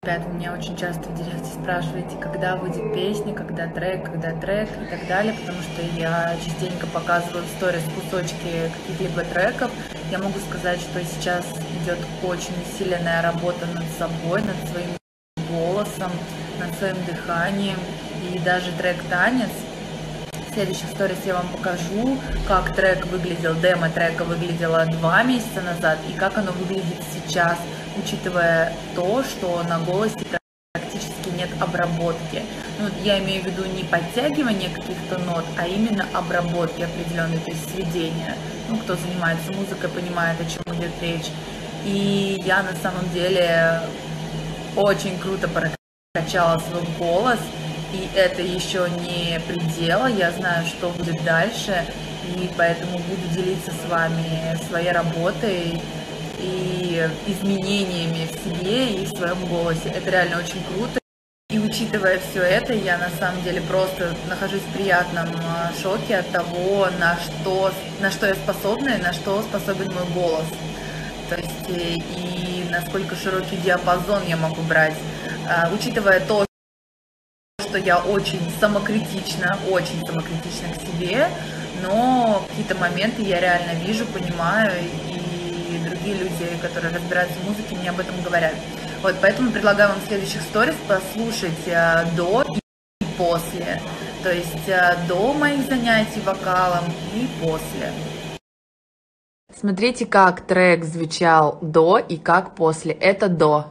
Ребята, меня очень часто в директе спрашиваете, когда выйдет песня, когда трек и так далее, потому что я частенько показываю в сторис кусочки каких-либо треков. Я могу сказать, что сейчас идет очень усиленная работа над собой, над своим голосом, над своим дыханием, и даже трек «Танец». В следующих сторис я вам покажу, как трек выглядел, демо трека выглядело 2 месяца назад и как оно выглядит сейчас, учитывая то, что на голосе практически нет обработки. Ну, я имею в виду не подтягивание каких-то нот, а именно обработки определенной, то есть сведения. Ну, кто занимается музыкой, понимает, о чем идет речь. И я на самом деле очень круто прокачала свой голос. И это еще не предел, я знаю, что будет дальше, и поэтому буду делиться с вами своей работой и изменениями в себе и в своем голосе. Это реально очень круто. И учитывая все это, я на самом деле просто нахожусь в приятном шоке от того, на что я способна и на что способен мой голос. То есть и насколько широкий диапазон я могу брать. Учитывая то, что я очень самокритична к себе, но какие-то моменты я реально вижу, понимаю, и другие люди, которые разбираются в музыке, мне об этом говорят. Вот, поэтому предлагаю вам в следующих сторис послушать до и после, то есть до моих занятий вокалом и после. Смотрите, как трек звучал до и как после. Это до.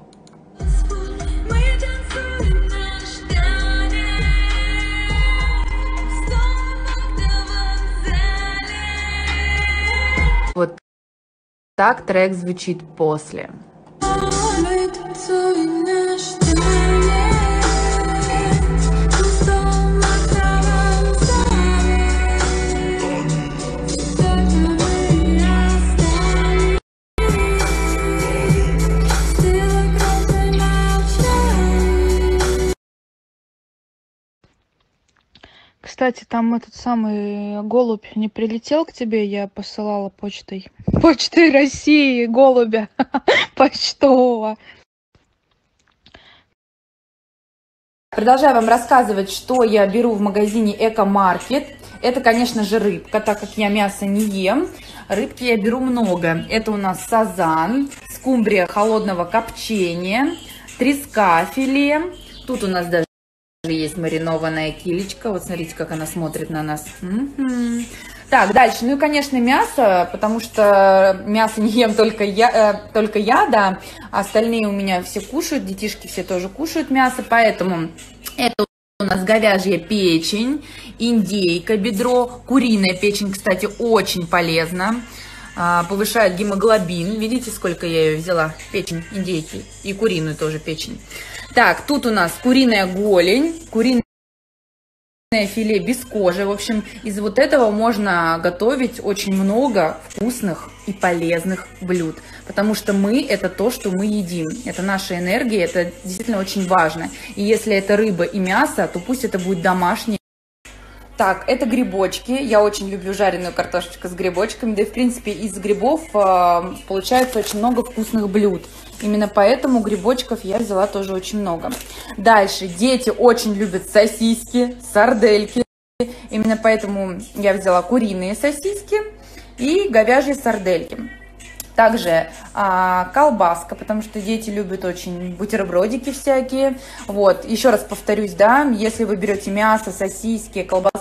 Вот так трек звучит после. Кстати, там этот самый голубь не прилетел к тебе, я посылала почтой России голубя почтового. Продолжаю вам рассказывать, что я беру в магазине Эко-Маркет. Это, конечно же, рыбка, так как я мясо не ем. Рыбки я беру много. Это у нас сазан, скумбрия холодного копчения, треска филе. Тут у нас даже есть маринованная килечка. Вот смотрите, как она смотрит на нас. Так, дальше. Ну и, конечно, мясо, потому что мясо не ем только я, да. Остальные у меня все кушают, детишки все тоже кушают мясо, поэтому это у нас говяжья печень, индейка, бедро, куриная печень, кстати, очень полезна. Повышает гемоглобин. Видите, сколько я ее взяла? Печень индейки и куриную тоже печень. Так, тут у нас куриная голень, куриное филе без кожи. В общем, из вот этого можно готовить очень много вкусных и полезных блюд. Потому что мы – это то, что мы едим. Это наша энергия, это действительно очень важно. И если это рыба и мясо, то пусть это будет домашнее. Так, это грибочки. Я очень люблю жареную картошечку с грибочками. Да и, в принципе, из грибов получается очень много вкусных блюд. Именно поэтому грибочков я взяла тоже очень много. Дальше. Дети очень любят сосиски, сардельки. Именно поэтому я взяла куриные сосиски и говяжьи сардельки. Также колбаска, потому что дети любят очень бутербродики всякие. Вот, еще раз повторюсь, да, если вы берете мясо, сосиски, колбасу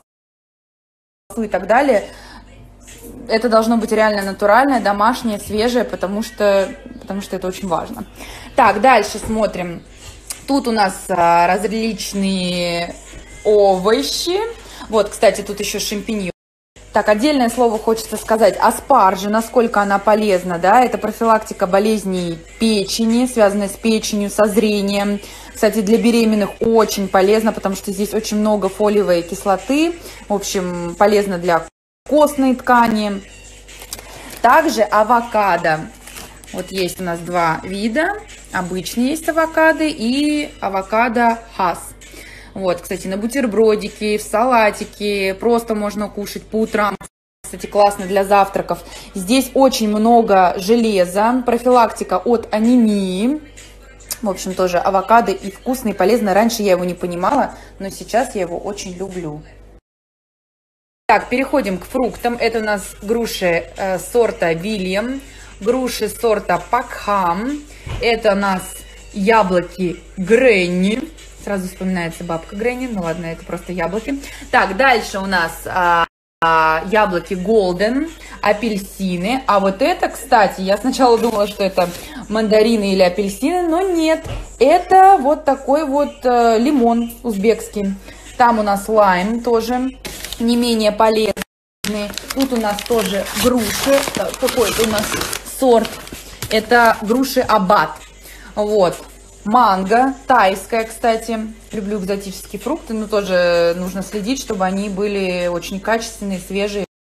и так далее, это должно быть реально натуральное, домашнее, свежее, потому что это очень важно. Так, дальше смотрим. Тут у нас различные овощи. Вот, кстати, тут еще шампиньоны. Так, отдельное слово хочется сказать. Аспаржа, насколько она полезна, да, это профилактика болезней печени, связанной с печенью, со зрением. Кстати, для беременных очень полезно, потому что здесь очень много фолиевой кислоты. В общем, полезно для костной ткани. Также авокадо. Вот есть у нас 2 вида. Обычный есть авокадо и авокадо хас. Вот, кстати, на бутербродики, в салатики, просто можно кушать по утрам. Кстати, классно для завтраков. Здесь очень много железа, профилактика от анемии. В общем, тоже авокадо и вкусный, и полезный. Раньше я его не понимала, но сейчас я его очень люблю. Так, переходим к фруктам. Это у нас груши сорта Вильям, груши сорта Пакхам. Это у нас яблоки Гренни. Сразу вспоминается бабка Гренни. Ну ладно, это просто яблоки. Так, дальше у нас яблоки Golden, апельсины. А вот это, кстати, я сначала думала, что это мандарины или апельсины, но нет. Это вот такой вот лимон узбекский. Там у нас лайм тоже не менее полезный. Тут у нас тоже груши. Какой-то у нас сорт. Это груши Аббат. Вот. Манго, тайская, кстати. Люблю экзотические фрукты, но тоже нужно следить, чтобы они были очень качественные, свежие.